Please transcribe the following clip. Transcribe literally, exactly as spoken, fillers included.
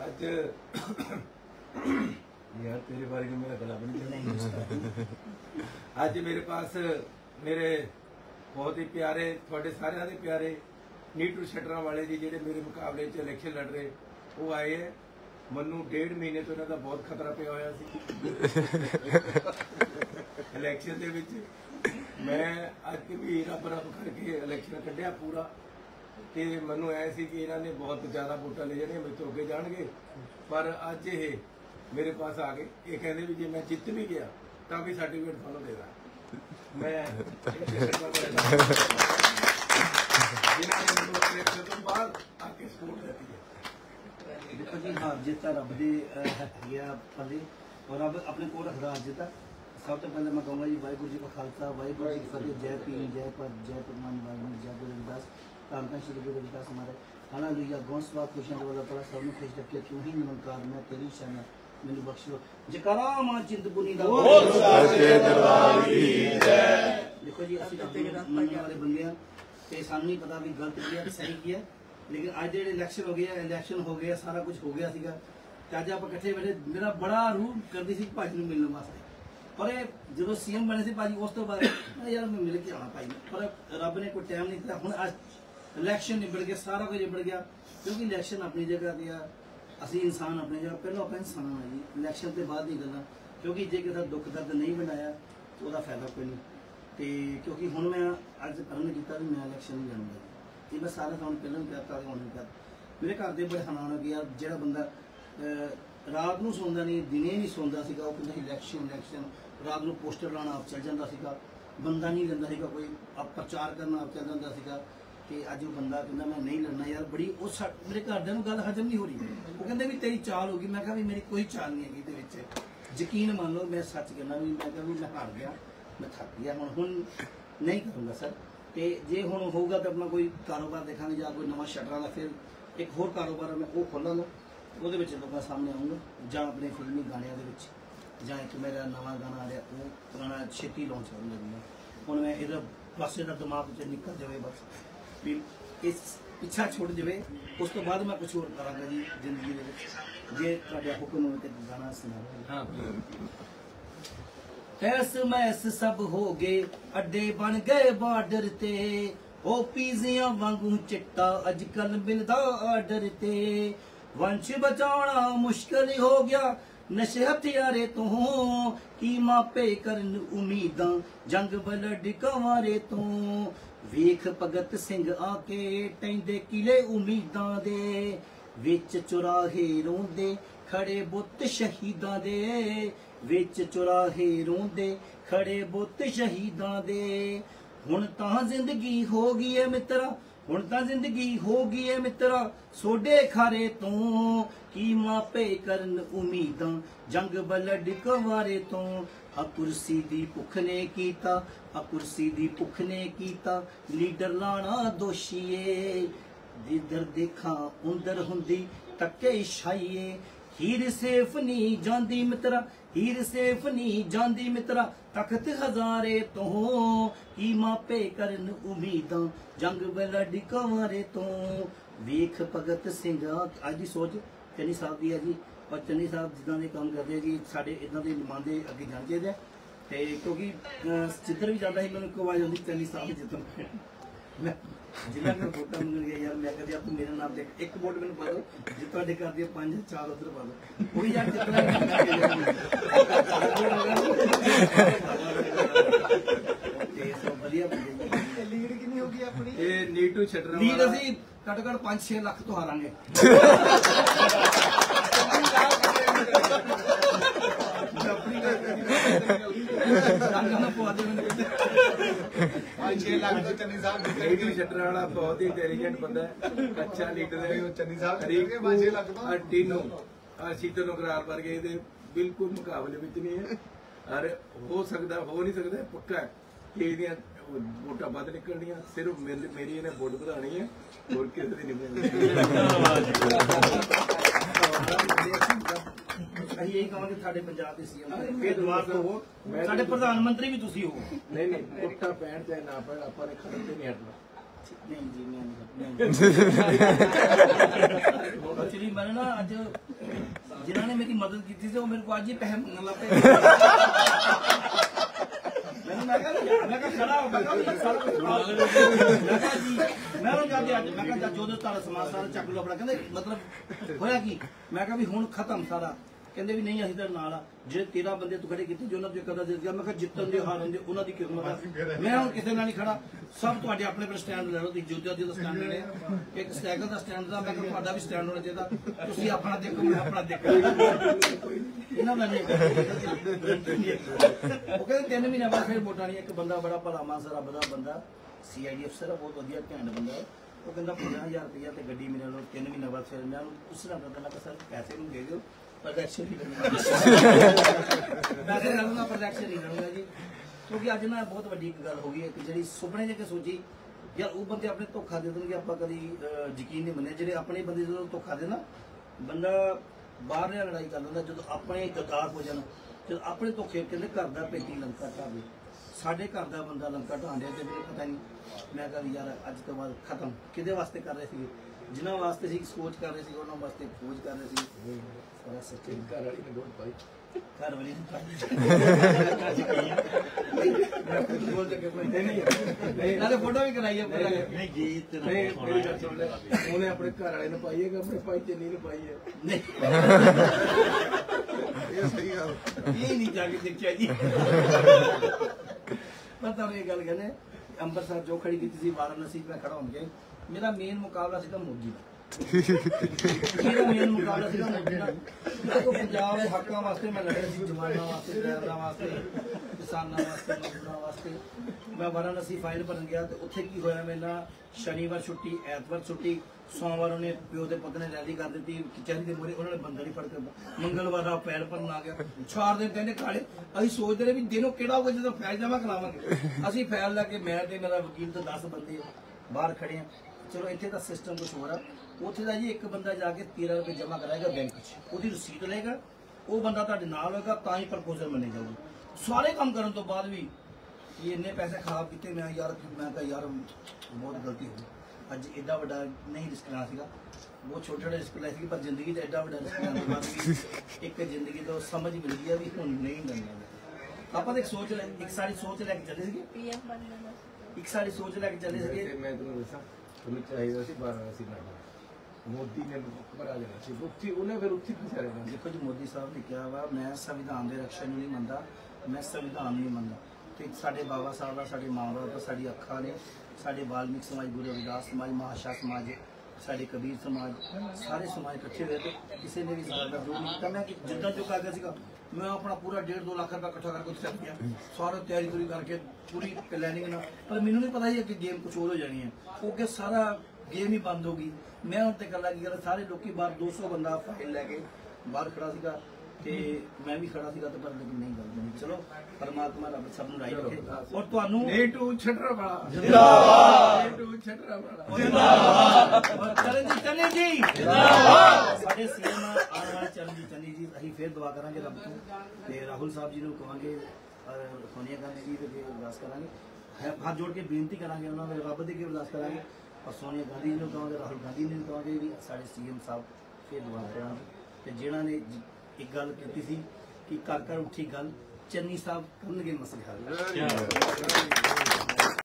आज यार तेरे बारे में मेरा गला बन आज मेरे पास मेरे बहुत ही प्यारे थोड़े सारे दे प्यारे नीटू शटरा वाले जी जेडे मेरे मुकाबले च इलेक्शन लड़ रहे वो आए है। मनु डेढ़ महीने तो इन्हों का बहुत खतरा पिया होया सी इलेक्शन दे विच मैं अज भी रब रब करके इलेक्शन कढ़िया पूरा ते मनु ऐ सी कि इन्होंने बहुत ज़्यादा वोटां ले जाने मेरे तो अगे जाणगे पर अज ये मेरे पास आ गए ये कहते भी जे मैं जित भी गया तो भी सर्टिफिकेट थानू देगा मैं जिन्होंने तो बाद आके सपोर्ट करती है। देखो जी हार जित रब की है पले और रब अपने को रखता हार जित। सब तो पहले मैं कहूँगा जी वाहिगुरू जी का खालसा वाहिगुरू जी की फतेह। जय पीर जय पद जय परमान वाहिगुरू जय गुरु रविदास धन धन श्री गुरु रविदास हमारे हालेलुया गौं स्वाद खुशियां वाला पड़ा सब में खुश रखे तू ही नमस्कार मैं तेरी शरण मैंने बख्श लो जयकारा मां चिंतपुर्णी दा बोल सच्चे दरबार की जय। देखो जी असि मनने वाले बंदे हैं ते सानू नहीं पता भी गलत किया सही किया लेकिन अज जो इलैक्शन हो गया इलैक्शन हो गया सारा कुछ हो गया सीगा अज आप इकट्ठे बैठे मेरा बड़ा रूह करती सी भाजी नूं मिलने वास्ते पर जो सीएम बने से भाजी उस तो बाद यार मैं मिल के आना भाई पर रब ने कोई टाइम नहीं दिता हुण अज इलैक्शन निबड़ गया सारा कुछ निबड़ गया क्योंकि इलैक्शन अपनी जगह गया असी इंसान अपनी जगह पहले आप इंसान है जी इलैक्शन के बाद नहीं करना क्योंकि जे किसी दुख दर्द नहीं बनाया तो वह फायदा कोई नहीं तो क्योंकि हुण मैं अज प्रण किया भी मैं इलैक्शन नहीं लड़ूंगा ये मैं सारे सामने पहले भी कहता हूँ नहीं कहता मेरे घर के बड़े हैरान हो कि यार जो बंदा रात को सौंदा नहीं दिने नहीं सौंदा सीगा वो कहता इलैक्शन इलैक्शन रात को पोस्टर लाना आप चल जाता सीगा बंदा नहीं लेंदा सीगा कोई आप प्रचार करना आप चल जाता सीगा कि अज वो बंदा कहता मैं नहीं लड़ना यार बड़ी उस मेरे घरदियां नूं गल हजम नहीं हो रही वो कहते भी तेरी चाल होगी मैं कहा भी मेरी कोई चाल नहीं हैगी इहदे विच यकीन मान लो मैं सच कहना भी मैं कहा भी मैं हार गया मैं थक गया हुण हुण नहीं करूँगा सर तो जे हुण होगा तो अपना कोई कारोबार देखा या कोई नवा शटरां दा फिर एक होर कारोबार मैं वो खोलांगा वो लोगों सामने आऊँगा जां अपने फिल्मी गाणियां दे विच जां एक मेरा नवा गाना आ रहा वो पुराना छेती लॉन्च करन लगी हुण मैं इहदा पासे दा दिमाग च निकल जाए बस भी इस पिछा छुट जाए उस तो बाद मैं कुछ होर करांगा जी जिंदगी दे विच जे तुहाडा हुक्म होवे ते गाना सुनाओ। हाँ ऐस मैस सब हो गए अड्डे बन गए बार्डर ते ओ पीजियां वांगू चिट्टा अजकल मिलदा आर्डर ते वंश बचाना मुश्किल हो गया नशे हथियारे तो की मापे करन उम्मीदां जंग बलड कंवारे तो वेख भगत सिंह आके टैंदे किले उम्मीदां दे विच चुराहे रोंदे खड़े बुत शहीदां दे विच चुराहे रोंदे खड़े बुत शहीदां दे हुण तां जिंदगी हो गई है मित्रा हुण तां जिंदगी हो गई है मित्रा सोडे खारे तो की मापे करन उम्मीदां जंग बलड कंवारे तो आ कुर्सी दी भुख ने कीता आ कुर्सी दी भुख ने कीता लीडर लाना दोषीए जिधर देखा उधर हुंदी टक्के छाईए हीर सेफ नहीं जांदी मित्रा हीर सेफ नहीं जांदी मित्रा तख्त हजारे तो की मापे करन उम्मीदां जंग बलड कंवारे तो वेख भगत सिंह अज दी सोच चन्नी साहब की है जी और चन्नी साहब जिदा के काम करते हैं जी साढ़े इदा के नुमाइंदे अगे जाने चाहिए तो क्योंकि जिधर भी जाता है मैंने एक आवाज आती चन्नी साहब जितने मैं जिला मैं वोटा मिल गया यार मैं कहती आप मेरा नाम देख एक वोट मैंने पा दो जो तुहाडे कर दिया पांच चार उधर पा दो कोई यार जितना बढ़िया लीड कितनी होगी अपनी ये नीटू छटरा लीड असी घट घट पांच छे लाख तो हारांगे नीटू छटरा वाला बहुत ही इंटेलिजेंट बंदा है अच्छा लीडर है चन्नी साहब टीनू शीतल नगराल वर्गे बिल्कुल मुकाबले में नहीं है और हो सकता हो नहीं सकता पक्का कि वोटा बद निकलनिया सिर्फ मेरी इन्हें वोट बढ़ानी है और किसी नहीं यही कहांगे साडे पंजाब दे सीएम फिर दुआ तो हो साडे प्रधानमंत्री भी तुसी हो नहीं नहीं वोटा पैण चाहे ना पैण आपां ने खत्म ते नहीं हटना नहीं जी मैं नहीं एक्चुअली मैंने ना अज जिन्होंने मेरी मदद की थी वो मेरे को आज ही पैसे मंगन लग पे मैं खड़ा हो सारा कुछ मैं जाके अज मैं जो तारा समान सारा चक लो अपना कहते मतलब होया कि मैं भी हुण खत्म सारा कहते भी नहीं असीं तेरे नाल आ जे तेरह बंदे तू खड़े कीते जो उन्हां दी कदर दित्ती मैं जितन दे हारन दे उन्हां दी किस्मत है मैं हुण किसे नाल नहीं खड़ा सब तुहाडे अपने पर स्टैंड ले लो तुसीं जुद्धा दा स्टैंड लेने एक साइकिल दा स्टैंड दा मैं कह तुहाडा भी स्टैंड होना चाहिदा तुसीं अपना देखो मैं अपना देखो इन्हां दा नहीं वो कहते तीन महीने बाद फिर वोटां नहीं एक बंदा बड़ा भला मानसा रब दा बंदा सी आई डी अफसर है बहुत वधिया घैंट बंदा है वो कहंदा पंद्रह हजार रुपया ते गड्डी मेरे नाल तीन महीने बाद फिर मैं उस तरह करदा मैं सर पैसे नूं दे दिओ प्रोडक्शन नहीं लड़ूंगा पैसे लड़ूंगा प्रोडक्शन नहीं लड़ूंगा जी क्योंकि अज ना बहुत वड्डी एक गल हो गई एक जिहड़ी सुपने जे के सोची यार वो बंदे अपने धोखा दे देणगे आपां कदी यकीन नहीं मन्ने जिहड़े अपने बंदे जदों धोखा दे ना बंदा बाहर लड़ाई कर लैंदा जदों अपने गद्दार हो जाण जदों अपने धोखे कहंदे घर दा पेटी लंका ढावे साडे घर दा बंदा लंका ढाण दिया ते मेरे पता नहीं मैं कहा यार अज तो बाद खत्म किहदे वास्ते कर रहे थे जिन्होंने वास्ते सी सोच कर रहे थे उन्होंने वास्ते खोज कर रहे थे सारा सच्चे घर वाली ने वोट पाई घर वाली ने पाई बोल के कोई नहीं नाले फोटो भी कराई है नहीं गीत नहीं मेरी गल सुन ले उन्हें अपने घर वाले ने पाई है कि अपने भाई चन्नी ने पाई है नहीं ये सही गल ये नहीं जाके देखिया जी पता नहीं गल कहने अंबरसर जो खड़ी की थी वाराणसी में खड़ा होंगे मेरा मेन मुकाबला सीधा मोदी का मेरा मेन मुकाबला सीधा मोदी का देखो पंजाब के हकों वास्ते मैं लड़े सी जवानों वास्ते ड्राइवरों वास्ते किसानों वास्ते मजदूरों वास्ते मैं वाराणसी फाइल भरन गया तो उत्थे की होया मेरा शनिवार छुट्टी एतवार छुट्टी सोमवार उन्हें प्यो के पुत ने रैली कर दी कचहरी के मूहरे उन्होंने बंदा नहीं फड़ के मंगलवार पैर भरन आ गया चार दिन कहने काले असीं सोचते रहे भी दिनों केड़ा होगा जो फैल जमा करावांगे असीं फैल लैके मैं ते मेरा वकील तो दस बंदे बाहर खड़े हैं चलो इत्थे दा सिस्टम कुछ होर है उत्थे दा जी एक बंदा जाके तेरह रुपये जमा कराएगा बैंक च ओहदी रसीद लेगा वो बंदा तुहाडे नाल होएगा तां ही प्रपोजल मन्नी जाऊगी सारे काम करन तो बाद भी ये इन्ने पैसे खराब किए मैं यार मैं कहा यार बहुत गलती हो अज एडा वड्डा नहीं रिस्क लेना सीगा बहुत छोटे छोटे रिस्क लै सी पर जिंदगी च एडा वड्डा रिस्क लेने बाद भी एक जिंदगी तो समझ मिल गई है भी हुण नहीं करना ਆਪਾਂ ਤਾਂ ਇੱਕ ਸੋਚ ਲੈ ਇੱਕ ਸਾਡੀ ਸੋਚ ਲੈ ਕੇ ਚੱਲੇ ਸੀਗੇ ਪੀਐਮ ਬਣਨਾ ਇੱਕ ਸਾਡੀ ਸੋਚ ਲੈ ਕੇ ਚੱਲੇ ਸੀਗੇ ਮੈਂ ਤੁਹਾਨੂੰ ਦੱਸਾਂ ਤੁਹਾਨੂੰ ਚਾਹੀਦਾ ਸੀ ਵਾਰਾਣਸੀ ਲੜਨਾ ਮੋਦੀ ਨੇ ਬਰਾ ਜਾਣਾ ਸੀ ਉੱਥੇ ਉਹਨੇ ਫਿਰ ਉੱਥੇ ਫਸਿਆ ਰਹਿਣਾ ਦੇਖੋ ਜੀ ਮੋਦੀ ਸਾਹਿਬ ਨੇ ਕਿਹਾ ਵਾ ਮੈਂ ਸੰਵਿਧਾਨ ਦੇ ਰਕਸ਼ਾ ਨੂੰ ਨਹੀਂ ਮੰਨਦਾ ਮੈਂ ਸੰਵਿਧਾਨ ਨਹੀਂ ਮੰਨਦਾ ਤੇ ਸਾਡੇ ਬਾਬਾ ਸਾਹਿਬ ਦਾ ਸਾਡੇ ਮਾਂ ਬਾਪ ਦਾ ਸਾਡੀ ਅੱਖਾਂ ਨੇ ਸਾਡੇ ਵਾਲਮੀਕ ਸਮਾਜ ਗੁਰੂ ਰਵਿਦਾਸ ਸਮਾਜ ਮਹਾਸ਼ਾ ਸਮਾਜ ਸਾਡੇ ਕਬੀਰ ਸਮਾਜ ਸਾਰੇ ਸਮਾਜ ਇਕੱਠੇ ਹੋਏ ਤੇ ਕਿਸੇ ਨੇ ਵੀ ਇਸ ਗੱਲ ਦਾ ਵਿਰੋਧ ਨਹੀਂ ਕੀਤਾ ਮੈਂ ਜਿੱਦਾਂ ਜੋ ਕਰ ਗਿਆ ਸੀਗਾ मैं अपना पूरा डेढ़ दो लाख रुपया इकट्ठा करके चल गया सारा तैयारी तुरी करके पूरी प्लानिंग ना पर मैनू नहीं पता ही कि गेम कुछ और हो जानी है क्योंकि सारा गेम ही बंद होगी मैं उनते गल की गल सारे लोग बाहर दो सौ बंदा फाइल लैके बाहर खड़ा सीगा ते मैं भी खड़ा सीगा तो पर लेकिन नहीं गल बनी चलो परमात्मा रब सब नूं राही रखे और तुहानू ए टू छटरा वाला जिंदाबाद ए टू छटरा वाला जिंदाबाद और चरणजीत चन्नी जी जिंदाबाद साडे सीएम आने वाले चरणजीत चन्नी जी ਅਸੀਂ फिर दुआ करांगे रब ਤੋਂ ਤੇ ਰਾਹੁਲ ਸਾਹਿਬ ਜੀ ਨੂੰ ਕਹਾਂਗੇ ਔਰ ਸੋਨੀਆ ਗਾਂਧੀ ਜੀ ਦੇ ਅਰਦਾਸ ਕਰਾਂਗੇ ਹੱਥ ਜੋੜ ਕੇ ਬੇਨਤੀ ਕਰਾਂਗੇ ਉਹਨਾਂ ਦੇ ਰੱਬ ਦੇ ਅੱਗੇ ਅਰਦਾਸ ਕਰਾਂਗੇ ਔਰ ਸੋਨੀਆ ਗਾਂਧੀ ਜੀ ਨੂੰ ਕਹਾਂਗੇ ਰਾਹੁਲ ਗਾਂਧੀ ਜੀ ਨੂੰ ਕਹਾਂਗੇ ਵੀ ਸਾਡੇ ਸੀਐਮ ਸਾਹਿਬ ਫਿਰ ਦੁਆ ਕਰਾਂਗੇ ਤੇ ਜਿਹਨਾਂ ਨੇ ਇੱਕ ਗੱਲ ਕੀਤੀ ਸੀ ਕਿ ਘਰ ਘਰ ਉੱਠੀ ਗੱਲ ਚੰਨੀ ਸਾਹਿਬ ਕਰਨਗੇ ਮਸਲੇ ਹੱਲ